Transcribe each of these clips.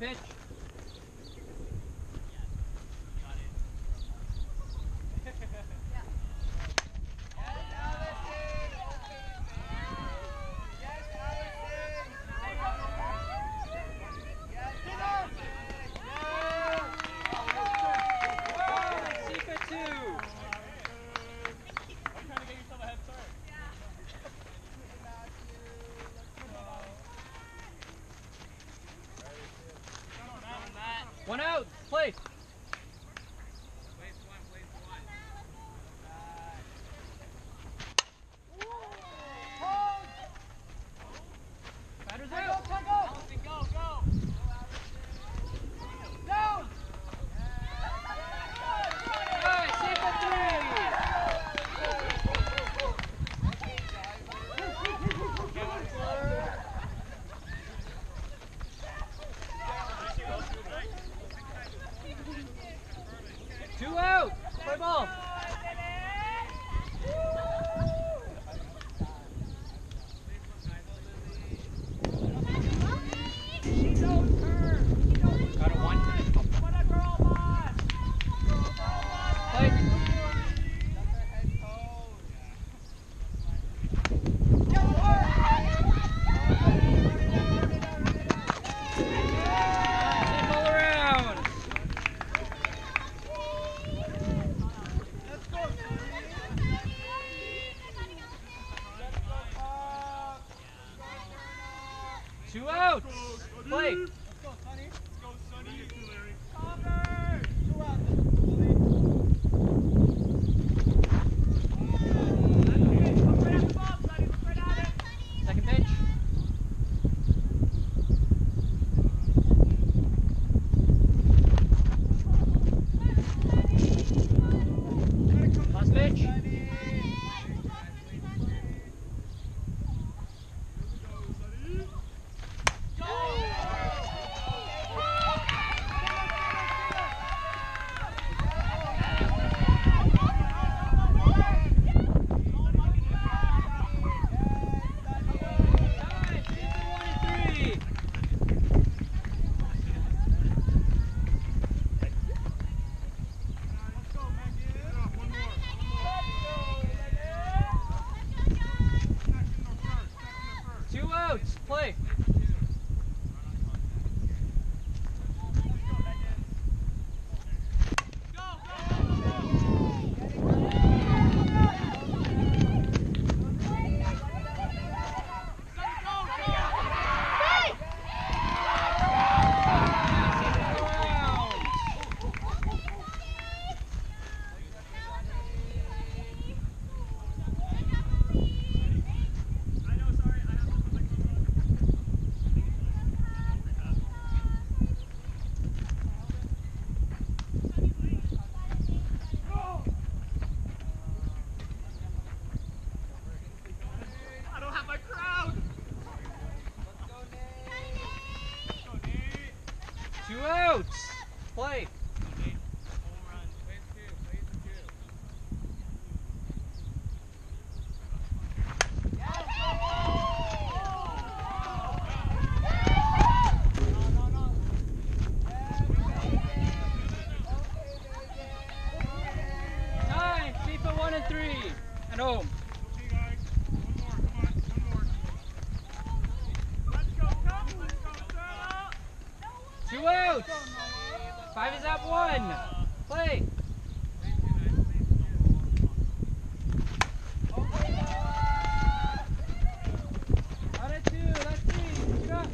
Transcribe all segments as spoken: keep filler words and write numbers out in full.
pitch. One out, play. Batter's out. Go, go, go, go. Down. All right, safe for three. Two out. Play ball. Got a one. Play. All around. Two outs. Play. Let's go, Sonny. Let's go, Sonny. You too, Larry. Cover. Two outs. Look right at the ball, Sonny. Look right at it. Second pitch. Last pitch. Two outs, play. Two outs. Play. Time. G P one and three. And home. Two outs. Five is up one. Play. Out at two. Let's see. Go.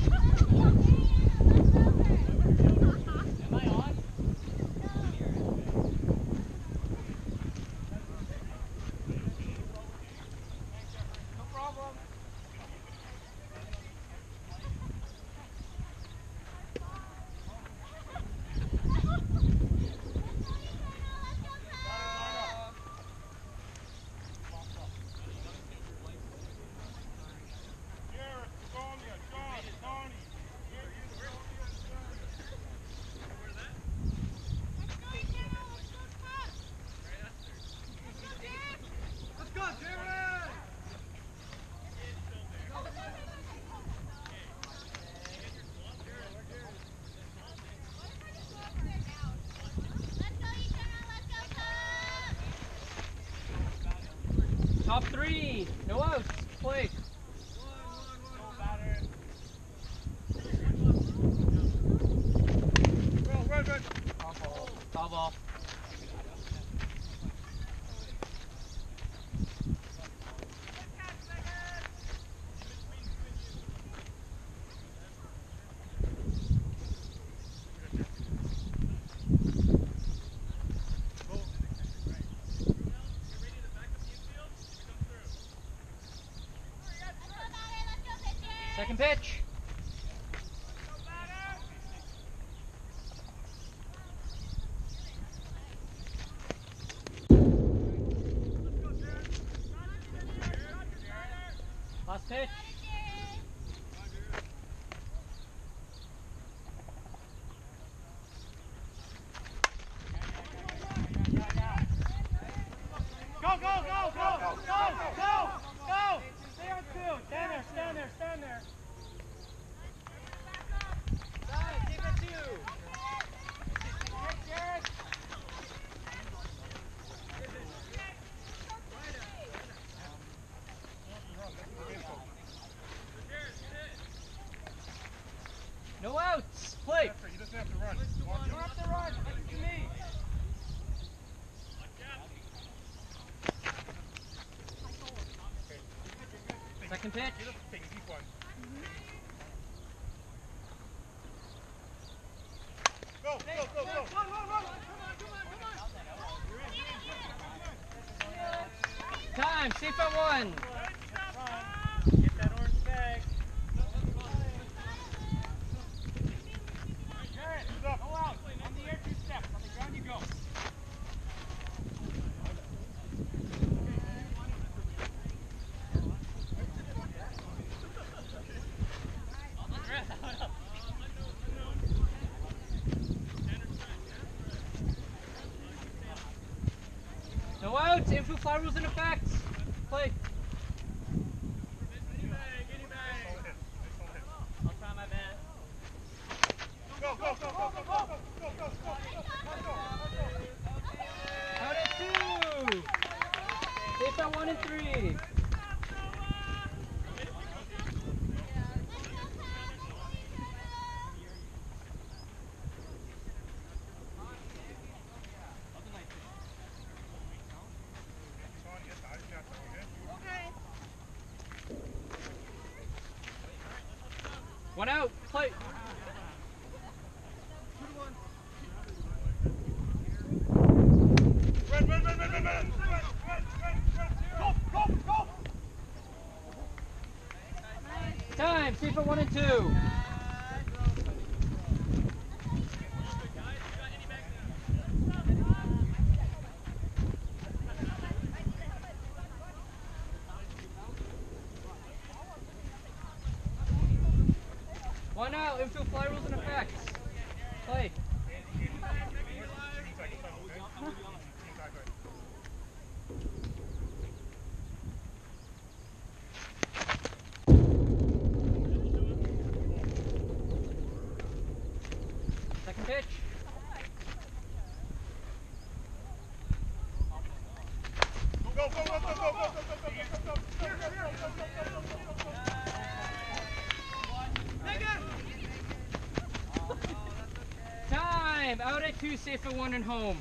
Am I on? Second pitch. Last pitch. Go, go, go, go, go, go, go, go! Stay on two. Stand there, stand there, stand there. Side, keep it two. Get Jared. No outs. Play. He doesn't have to run. You don't have to run. Like to me. Second pitch. Go, go, go, go. Run, run, run. Time. Safe at one. Get that orange bag. Jared, go out. On the air, two steps. On the ground you go. No outs. Infield fly rules in effect. Play. I'll try my best. Go, go, go, go, go, go, go, go, go, go. Out at two. Safe at one and three. One out. Play. Run, run, run, run, run, run, run, run, run, run. Go, go, go. Time. Safe at one and two. One out. Infield fly rules in effect. Play. Second pitch. Go, go, go, go, go, go, go, go, go, go, go, go. Here, here, here. Go, go, go, go, go, go, go. Time. Out at two. Safe at one and home.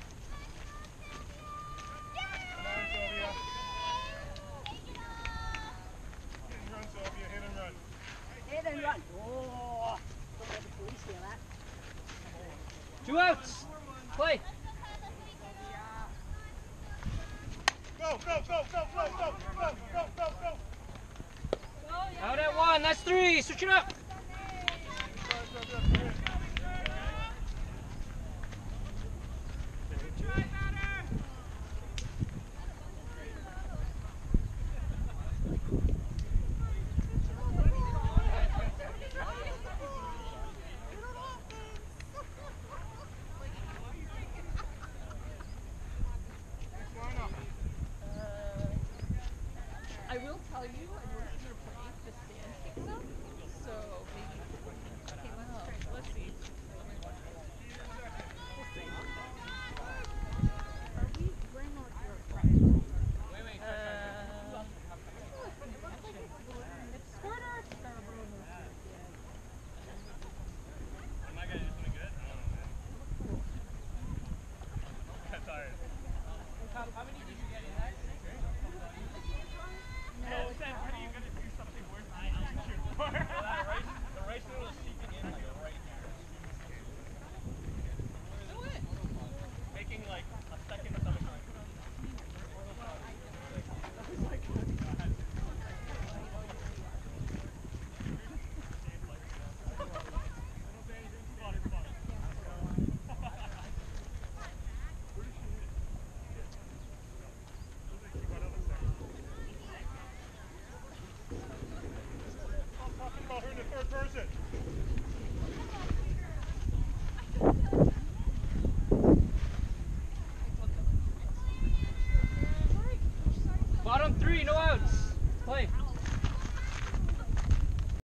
Hit and run. Oh, don't let the police hear that. Two outs. Play. Go, go, go, go, go, go, go, go, go, go. Out at one. That's three. Switch it up. I will tell you, in order for playing, the stand kicks up, so maybe. Okay, let's, let's see. We'll see. Are we bring on your friend? Wait, wait. Uh, it's Squirter. Am I gonna do something good? I don't know, man. I'm tired. How many did you get in that? No, it's not. person.